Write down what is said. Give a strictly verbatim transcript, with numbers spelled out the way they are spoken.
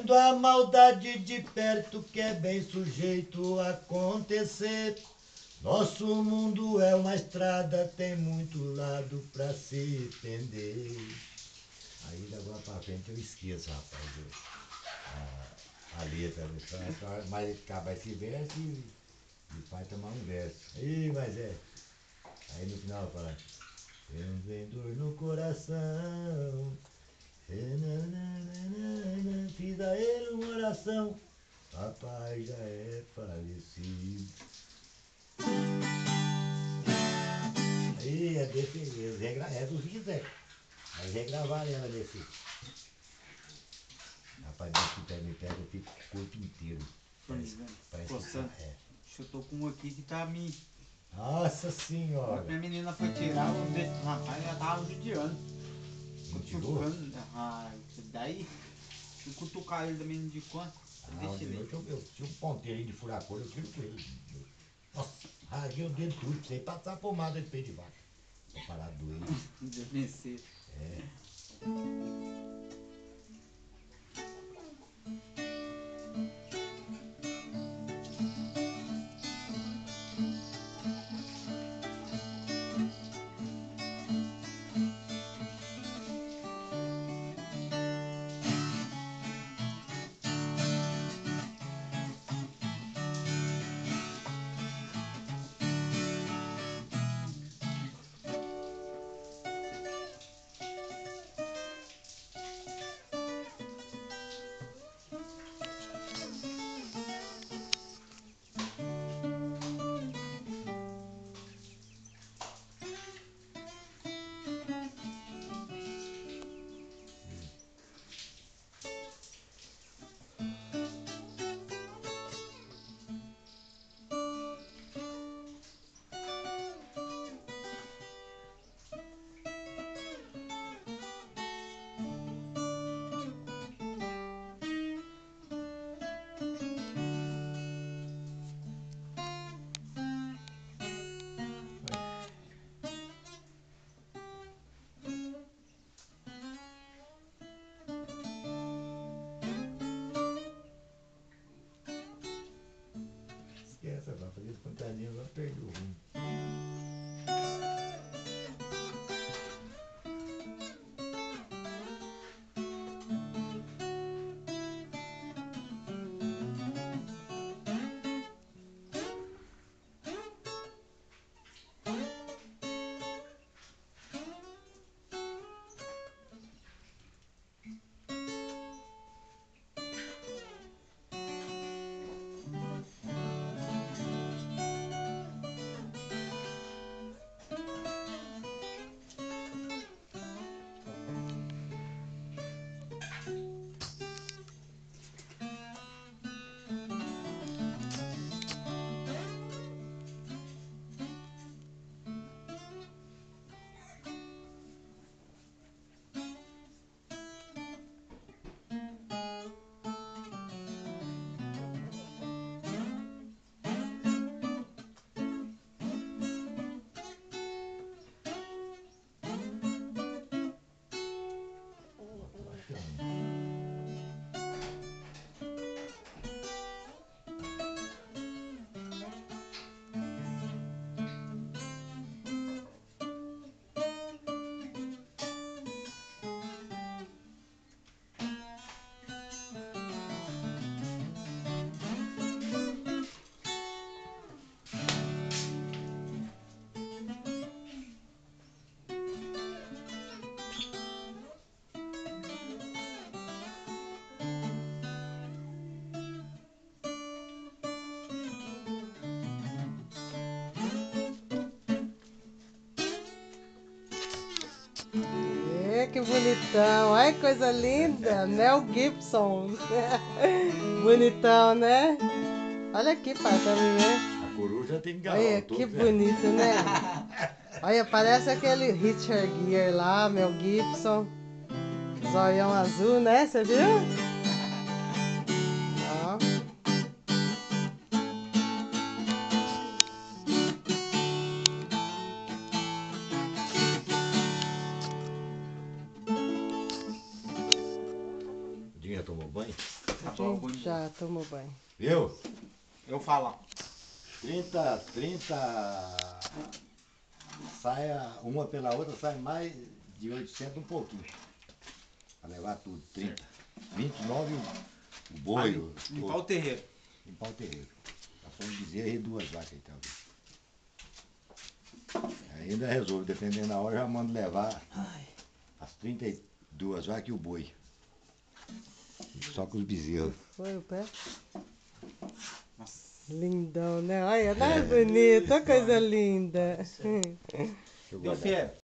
Vendo a maldade de perto que é bem sujeito a acontecer. Nosso mundo é uma estrada, tem muito lado pra se pender. Aí da agora pra frente eu esqueço, rapaz, a, a letra, mas acaba esse verso e, e vai tomar um verso. Ih, mas é. Aí no final fala, tem vem dor no coração, fiz a ele uma oração, papai já é falecido. Aí é desse, é do Zé, mas regravaram ela desse. Rapaz, desse pé me pega, eu fico o corpo inteiro. Parece, parece que tá, é. Eu tô com um aqui que tá me... Nossa senhora! Minha menina foi tirar, o desse rapaz já tava judiando. Cutucando. Ah, daí, se cutucar ele também de quanto? Ah, de noite eu, eu tinha um ponteiro aí de furacor, eu tiro com ele. Nossa, rasguei o dedo tudo, sem passar pomada de pé de vaca. Pra parar de doer. Deve ser. É. Esquece, vai fazer pontadinha, vai perder o rumo. Que bonitão, ai coisa linda, Mel Gibson. Bonitão, né? Olha aqui, pai, pra mim, né? A coruja tem garro. Olha que bonito, né? Olha, parece aquele Richard Gere lá, Mel Gibson. Zoião azul, né? Você viu? Ó. O Dinho já tomou banho? A Agora eu vou gente embora. já tomou banho. Viu? Eu falo. trinta, trinta. Sai a- uma pela outra, sai mais de oitocentos um pouquinho. Pra levar tudo, trinta. vinte e nove o, o boi, o, Limpar o terreiro. limpar o terreiro. Passou um bezerro e duas vacas aí talvez. Ainda resolve, dependendo da hora, já mando levar as trinta e duas vacas e o boi. Só com os bezerros. Foi o pé? Nossa. Lindão, né? Olha, não é bonito, olha que coisa linda. Deixa eu Deu guardar. fé.